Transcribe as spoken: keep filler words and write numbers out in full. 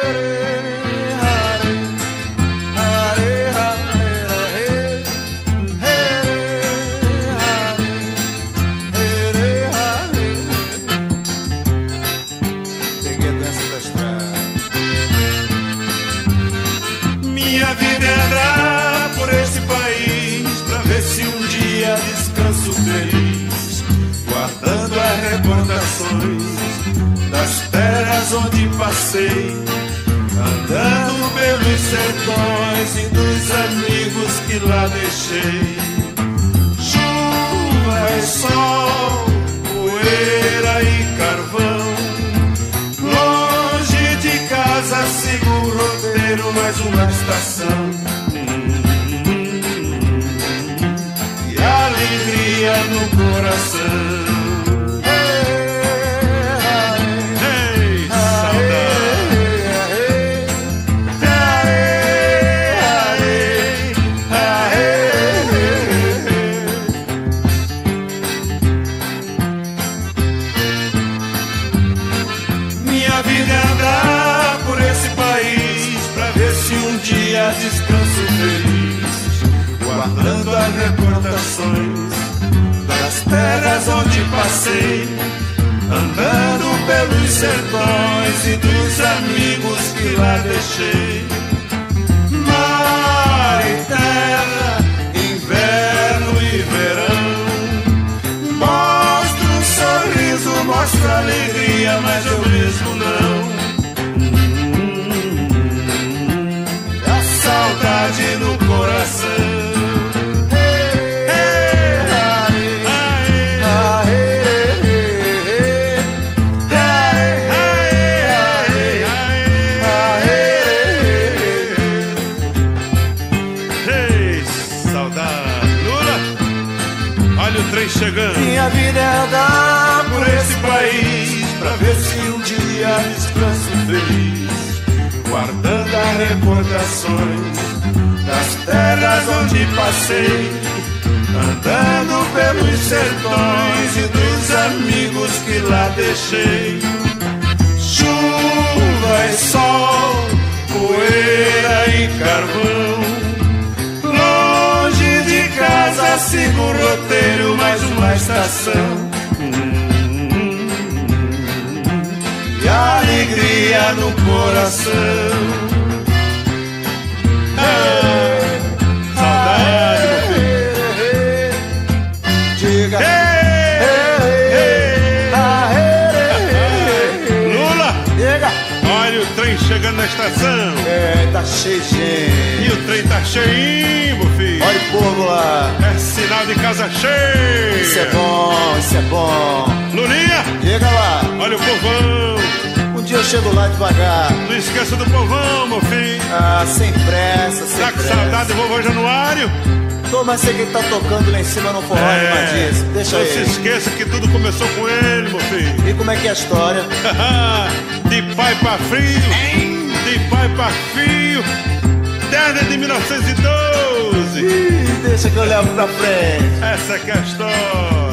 Minha vida é andar por esse país pra ver se um dia descanso feliz, guardando as recordações das terras onde passei, andando pelos sertões e dos amigos que lá deixei. Chuva e sol, poeira e carvão, longe de casa sigo o roteiro, mais uma estação. E alegria no coração. Minha vida é andar por esse país pra ver se um dia descanso feliz, guardando as recordações das terras onde passei, andando pelos sertões e dos amigos que lá deixei. Mar e terra, inverno e verão, mostra um sorriso, mostra alegria, mas eu mesmo não. A saudade no coração. Olha o trem chegando. Minha vida é andar por esse país pra ver se um dia descanso feliz, guardando as recordações das terras onde passei, andando pelos sertões e dos amigos que lá deixei. Chuva e sol, poeira e carvão, longe de casa sigo o roteiro, mais uma estação. E alegria no coração. Ah, saudade, meu filho. Diga. Lula, Diga. olha o trem chegando na estação. É, tá cheio de gente. E o trem tá cheinho, meu filho. Olha o povo lá. É sinal de casa cheia. Isso é bom, isso é bom. Lulinha, Diga lá. olha o povão. Um dia eu chego lá devagar. Não esqueça do povão, meu filho. Ah, sem pressa, sem Tá com pressa. saudade do vovô Januário? Tô, mas sei que ele tá tocando lá em cima no forró, É, é, disso. Deixa não se ele. esqueça que tudo começou com ele, meu filho. E como é que é a história? De pai pra filho, de pai pra filho, desde de mil novecentos e doze. Ih, deixa que eu levo pra frente. Essa que é a história.